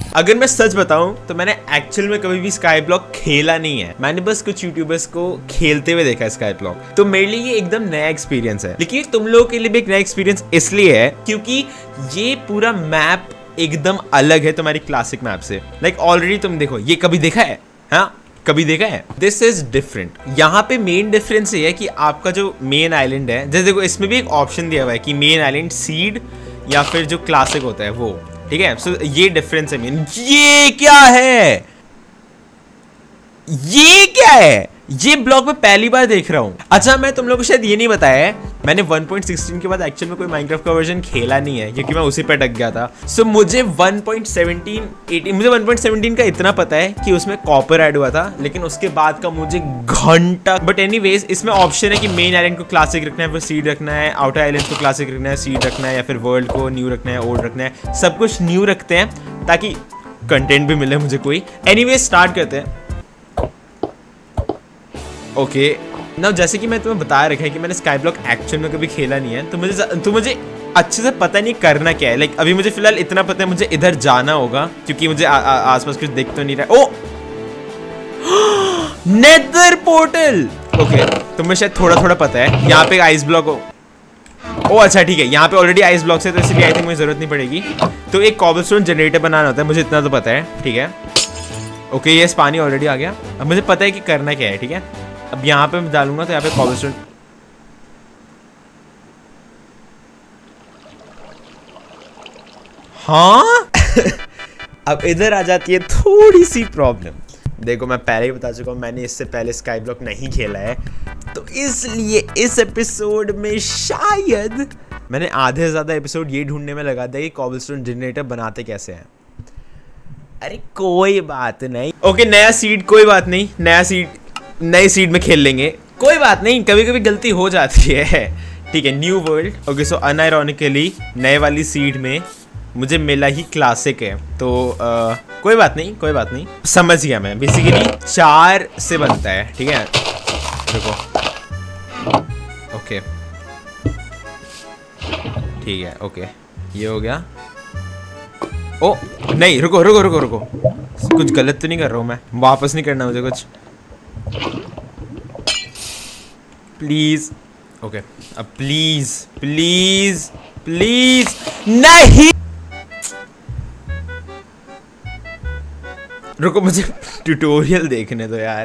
अगर मैं सच बताऊं तो मैंने एक्चुअल में कभी भी स्काई ब्लॉक खेला नहीं है। मैंने बस कुछ यूट्यूबर्स को खेलते हुए देखा है स्काई ब्लॉक, तो मेरे लिए ये एकदम नया एक्सपीरियंस है। लेकिन तुम लोगों के लिए भी एक नया एक्सपीरियंस इसलिए है क्योंकि ये पूरा मैप एकदम अलग है तुम्हारी क्लासिक मैप से। लाइक ऑलरेडी तुम देखो, ये कभी देखा है? हाँ, कभी देखा है? This is different. यहाँ पे मेन डिफरेंस ये है कि आपका जो मेन आइलैंड है, जैसे देखो इसमें भी एक ऑप्शन दिया हुआ है कि मेन आइलैंड सीड या फिर जो क्लासिक होता है वो, ठीक है। सो ये डिफरेंस है मेन। ये क्या है? ये क्या है? ये ब्लॉग में पहली बार देख रहा हूँ। अच्छा, मैं तुम लोगों को शायद ये नहीं बताया है, मैंने 1.16 के बाद एक्चुअल में कोई माइनक्राफ्ट का वर्जन खेला नहीं है क्योंकि मैं उसी पे अटक गया था। सो मुझे 1.17 का इतना पता है कि उसमें कॉपर ऐड हुआ था, लेकिन उसके बाद का मुझे घंटा। बट एनीवेज, इसमें ऑप्शन है कि मेन आइलैंड को क्लासिक रखना है, फिर सीड रखना है, आउटर आइलैंड को क्लासिक रखना है, सीड रखना है, या फिर वर्ल्ड को न्यू रखना है, ओल्ड रखना है। सब कुछ न्यू रखते हैं ताकि कंटेंट भी मिले मुझे कोई। एनीवेज स्टार्ट करते हैं। ओके ना, जैसे कि मैं तुम्हें बता रखा है कि मैंने स्काई ब्लॉक एक्चुअल में कभी खेला नहीं है, तो मुझे अच्छे से पता नहीं करना क्या है। लाइक अभी मुझे फिलहाल इतना पता है मुझे इधर जाना होगा क्योंकि मुझे आसपास कुछ दिख तो नहीं रहा। ओ नेदर पोर्टल। ओके, तुम्हें शायद थोड़ा पता है। यहाँ पे आइस ब्लॉक हो। ओ अच्छा ठीक है, यहाँ पे ऑलरेडी आइस ब्लॉक्स है तो इसलिए आई थिंक मुझे जरूरत नहीं पड़ेगी। तो एक कॉबलस्टोन जनरेटर बनाना होता है, मुझे इतना तो पता है, ठीक है। ओके, ये पानी ऑलरेडी आ गया। अब मुझे पता है कि करना क्या है, ठीक है। अब यहाँ पे मैं डालूंगा तो यहाँ पे कॉबलस्टोन। हाँ अब इधर आ जाती है थोड़ी सी प्रॉब्लम। देखो, मैं पहले ही बता चुका हूँ, मैंने इससे पहले स्काई ब्लॉक नहीं खेला है, तो इसलिए इस एपिसोड में शायद मैंने आधे से ज्यादा एपिसोड ये ढूंढने में लगा दिया कि कॉबलस्टोन जनरेटर बनाते कैसे हैं। अरे कोई बात नहीं। ओके, नया सीड, कोई बात नहीं, नए सीड में खेल लेंगे, कोई बात नहीं, कभी कभी गलती हो जाती है, ठीक है। New world. Okay, so unironically नए वाली सीड में मुझे मिला ही क्लासिक है, तो कोई बात नहीं, कोई बात नहीं, समझ गया मैं। बेसिकली 4 से बनता है, ठीक है। रुको, ओके ठीक है, ओके ये हो गया। ओ नहीं, रुको रुको रुको रुको, कुछ गलत तो नहीं कर रहा हूँ मैं? वापस नहीं करना मुझे कुछ, प्लीज। ओके, अब प्लीज प्लीज प्लीज नहीं, रुको मुझे ट्यूटोरियल देखने दो यार।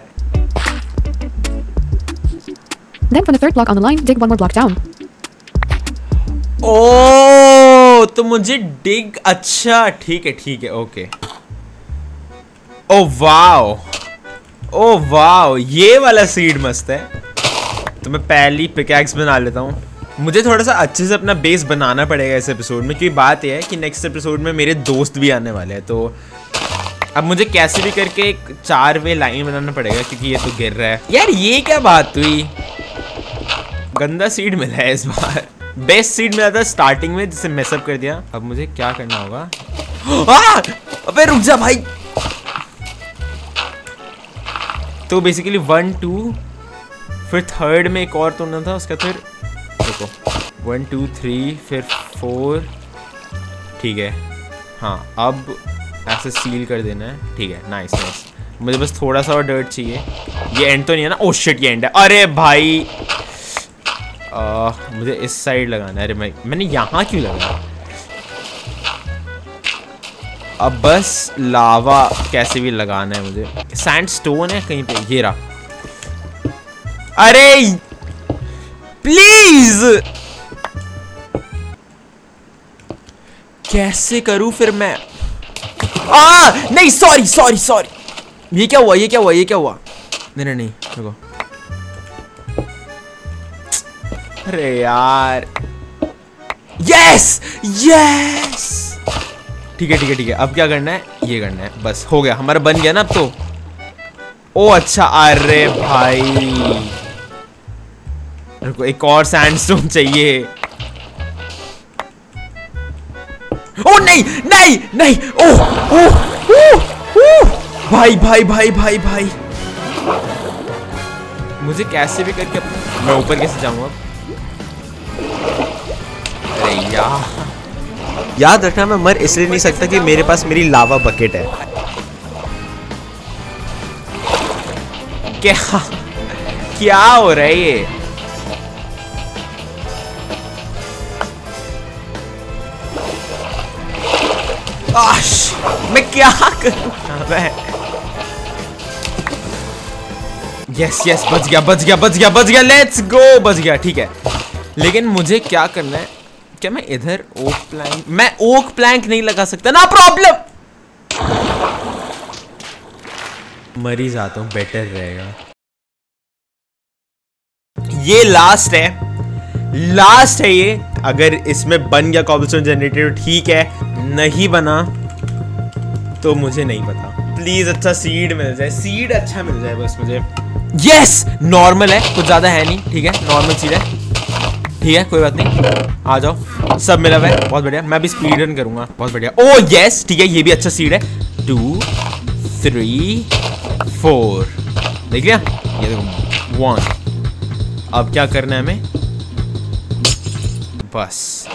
Then from the third block on the line, dig one more block down. ओ तो मुझे डिग, अच्छा ठीक है, okay. Oh wow, oh wow, ये वाला सीड मस्त है। तो मैं पहली पिकैक्स बना लेता हूँ। मुझे थोड़ा सा अच्छे से अपना बेस बनाना पड़ेगा इस एपिसोड में, क्योंकि बात यह है कि नेक्स्ट एपिसोड में मेरे दोस्त भी आने वाले हैं, तो अब मुझे कैसे भी करके एक 4 वे लाइन बनाना पड़ेगा, क्योंकि ये तो गिर रहा है यार। ये क्या बात हुई? गंदा सीड मिला है इस बार, बेस्ट सीड मिला था स्टार्टिंग में जिसे मेसअप कर दिया। अब मुझे क्या करना होगा? अबे रुक जा भाई। तो बेसिकली 1 2, फिर थर्ड में एक और तोड़ना था, उसका फिर देखो 1 2 3 फिर 4, ठीक है। हाँ, अब ऐसे सील कर देना है, ठीक है। नाइस नाइस, मुझे बस थोड़ा सा और डर्ट चाहिए। ये एंड तो नहीं है ना? ओह शिट, ये एंड है। अरे भाई मुझे इस साइड लगाना है। अरे मैंने यहाँ क्यों लगाया? अब बस लावा कैसे भी लगाना है मुझे। सैंडस्टोन है कहीं पे, ये रहा। अरे प्लीज, कैसे करूं फिर मैं? नहीं, सॉरी सॉरी सॉरी। ये क्या हुआ? ये क्या हुआ? ये क्या हुआ? नहीं नहीं, रुको। अरे यार, यस यस, ठीक है ठीक है ठीक है। अब क्या करना है? ये करना है, बस हो गया, हमारा बन गया ना अब तो। ओ अच्छा, अरे भाई रुको, एक और सैंडस्टोन चाहिए। ओ नहीं नहीं नहीं, ओह भाई भाई भाई भाई भाई, मुझे कैसे भी करके मैं ऊपर कैसे जाऊंगा? अरे यार याद रखना मैं मर इसलिए नहीं सकता कि मेरे पास मेरी लावा बकेट है। क्या हो रहा है ये? आश, मैं क्या करूं? मैं यस बच गया, लेट्स गो, बच गया, ठीक है। लेकिन मुझे क्या करना है? क्या मैं इधर ओक प्लैंक, मैं ओक प्लैंक नहीं लगा सकता ना, प्रॉब्लम। मरी जाता हूं, बेटर रहेगा। ये लास्ट है ये। अगर इसमें बन गया कॉबलस्टोन जनरेटर ठीक है, नहीं बना तो मुझे नहीं पता। प्लीज अच्छा सीड मिल जाए, सीड अच्छा मिल जाए बस मुझे। यस, नॉर्मल है, कुछ ज्यादा है नहीं, ठीक है, नॉर्मल सीड है, ठीक है, कोई बात नहीं। आ जाओ, सब मिला हुआ है, बहुत बढ़िया। मैं भी स्पीड रन करूंगा, बहुत बढ़िया। ओ यस, ठीक है, ये भी अच्छा सीड है। 2 3 4, देख लिया, ये देखो 1। अब क्या करना है हमें? बस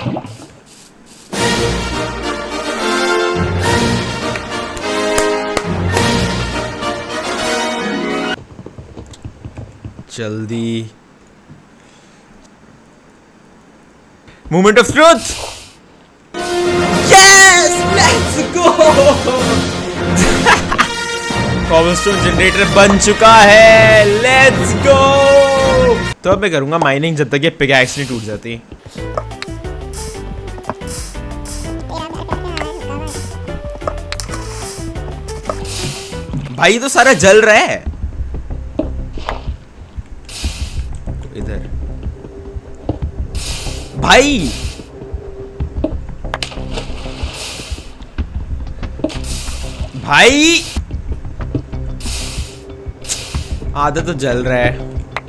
जल्दी, moment of truth. Yes, let's go. Cobblestone generator बन चुका है, लेट्स गो। तो अब मैं करूंगा माइनिंग जब तक ये पिकैक्स नहीं टूट जाती। भाई तो सारा जल रहा है इधर। भाई आधा तो जल रहा है।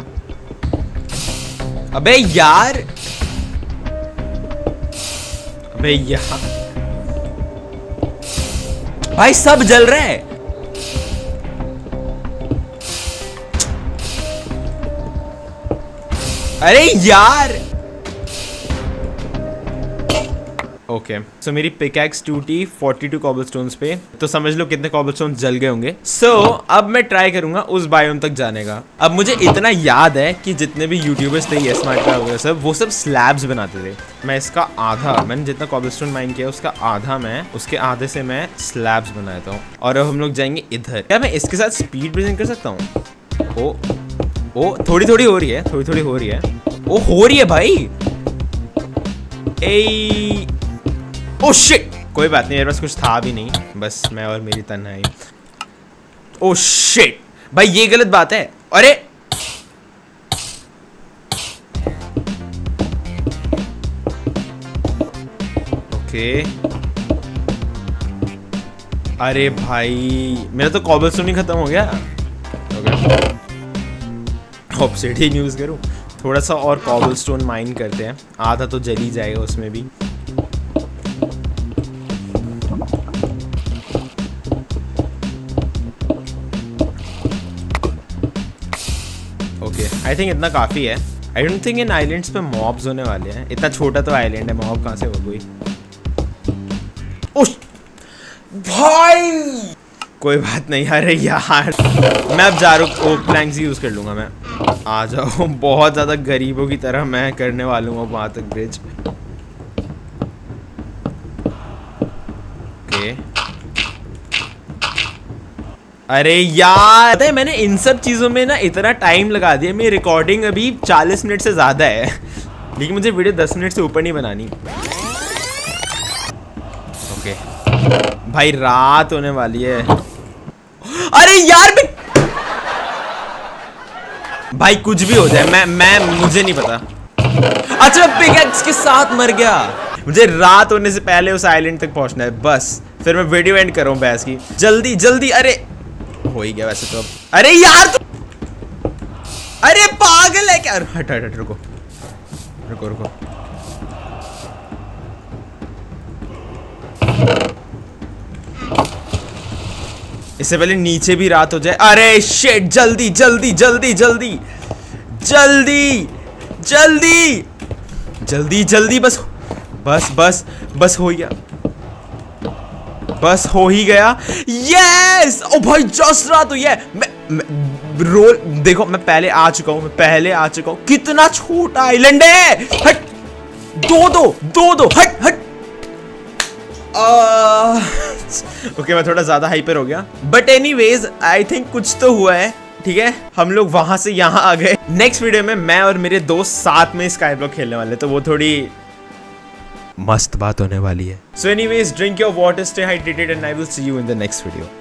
अबे यार, भाई सब जल रहा है। अरे यार, ओके, सो मेरी पिकैक्स टूटी 42 कॉबलस्टोन्स पे, तो समझ लो कितने कॉबलस्टोन्स जल गए होंगे। सो अब मैं ट्राई करूंगा उस बायोम तक जाने का। अब मुझे इतना याद है कि जितने भी यूट्यूबर्स थे, ये स्मार्ट वगैरह सब, वो सब स्लैब्स बनाते थे। मैं इसका आधा, मैंने जितना कॉबलस्टोन माइन किया उसका आधा मैं, उसके आधे से मैं स्लैब्स बनाता हूँ। और अब हम लोग जाएंगे इधर। क्या मैं इसके साथ स्पीड ब्रीजिंग कर सकता हूँ? ओ थोड़ी थोड़ी हो रही है, ओ हो रही है भाई। ए ओ शिट, कोई बात नहीं, मेरे पास कुछ था भी नहीं, बस मैं और मेरी तन्हाई। ओ शिट भाई, ये गलत बात है। अरे ओके, अरे भाई मेरा तो कॉबलस्टोन ही खत्म हो गया। ऑब्सिडियन यूज करूं, थोड़ा सा और कॉबलस्टोन माइन करते हैं, आधा तो जल ही जाएगा उसमें भी। ओके, आई थिंक इतना काफी है। I don't think in islands पे मॉब्स होने वाले हैं। इतना छोटा तो आइलैंड है, मॉब कहां से हो कोई? उस भाई कोई बात नहीं। अरे यार, मैं अब जा रहा हूँ, ओक प्लैंक्स यूज कर लूंगा मैं। आ जाओ, बहुत ज्यादा गरीबों की तरह मैं करने वाला हूँ वहां तक ब्रिज। ओके, अरे यार, पता है मैंने इन सब चीजों में ना इतना टाइम लगा दिया। मेरी रिकॉर्डिंग अभी 40 मिनट से ज्यादा है, लेकिन मुझे वीडियो 10 मिनट से ऊपर नहीं बनानी। ओके भाई, रात होने वाली है। अरे यार भाई कुछ भी हो जाए, मैं मुझे नहीं पता। अच्छा, पिकैक्स के साथ मर गया। मुझे रात होने से पहले उस आइलैंड तक पहुंचना है, बस फिर मैं वीडियो एंड कर रहा हूँ बहस की। जल्दी जल्दी, अरे हो ही गया वैसे तो अब। अरे यार अरे पागल है क्या? हट हट हट, रुको रुको रुको। इससे पहले नीचे भी रात हो जाए। अरे शिट, जल्दी जल्दी जल्दी जल्दी जल्दी जल्दी जल्दी जल्दी, बस बस बस बस हो गया, बस हो ही गया। यस ओ भाई जस्ट रहा तो ये मैं रोल देखो, मैं पहले आ चुका हूँ, कितना छोटा आइलैंड है। हट दो हट हट। ओके मैं थोड़ा ज्यादा हाइपर हो गया, बट एनीवेज आई थिंक कुछ तो हुआ है। ठीक है, हम लोग वहां से यहाँ आ गए। नेक्स्ट वीडियो में मैं और मेरे दोस्त साथ में स्काई ब्लॉक खेलने वाले, तो वो थोड़ी मस्त बात होने वाली है। So anyways drink your water, stay hydrated and I will see you in the next video.